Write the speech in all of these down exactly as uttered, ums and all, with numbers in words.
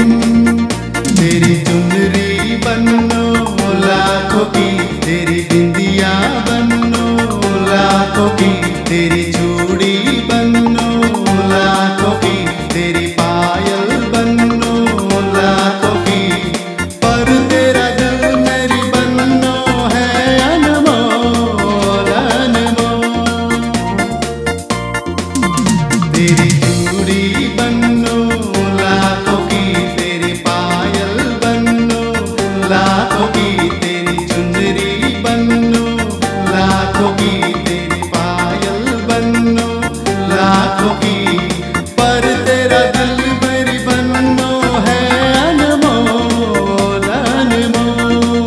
तेरी चुनरी बनो लाखों की, तेरी बिंदिया बनो लाखों की, तेरी चूड़ी बनो लाखों की, तेरी पायल बनो लाखों की, पर तेरा दिल मेरी बनो है अनमोल अनमोल। तेरी चूड़ी बनो लाखों की, तेरी पायल बनो लाखों की, तेरी चुनरी बनो लाखों की, तेरी पायल बनो लाखों की, पर तेरा दिल मेरी बनो है अनमोल अनमोल।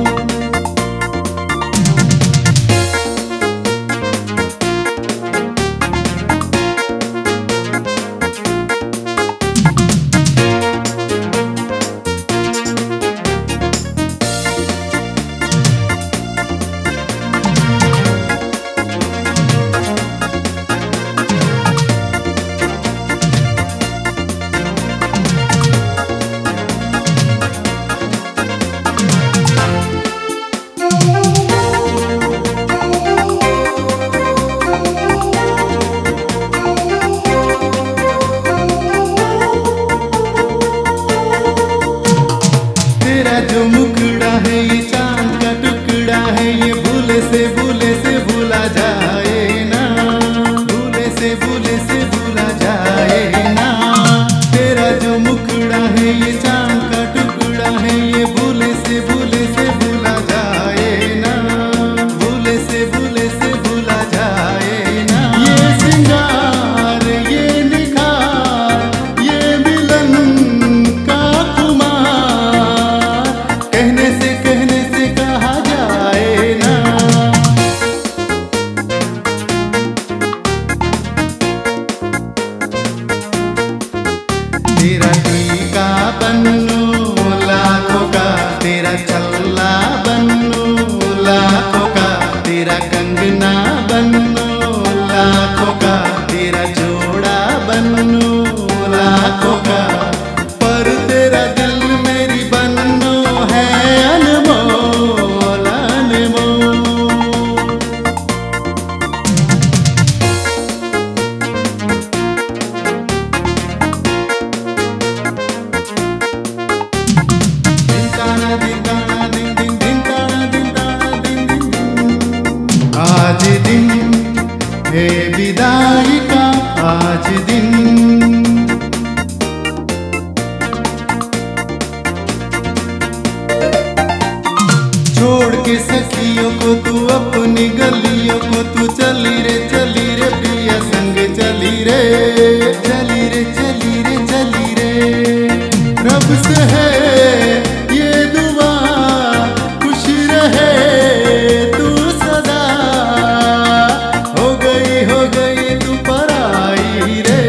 जो मुखड़ा है ये चांद का टुकड़ा है, ये भूले से भूले से भूला जाए ना, भूले से भूले से भूला जाए ना। तेरा जो मुखड़ा है ये चांद का टुकड़ा है, ये भूले से भूले से भूला जाए ना, भूले से भूले से भूला जाए ना। ये सिंगार ये निखार ये मिलन का खुमार, कहने से कहने से कहा जाए ना। तेरा टीका बनो लाखों का, तेरा छल्ला बनो लाखों का, तेरा कंगना बनो लाखों का, तेरा जोड़ा बनो लाखों का, पर तेरा दिल मेरी बनो है अनमोल अनमोल। आज दिन है विदाई का, आज दिन छोड़ के सखियों को तू अपनी गलियों को, तू चली रे चली रे प्रिया संग चली रे, चली रे चली रे चली रे। रब से है ये दुआ खुश रहे तू सदा, हो गई हो गई तू पराई रे।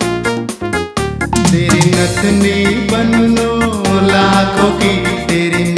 तेरी नथनी बनो लाखों की, तेरी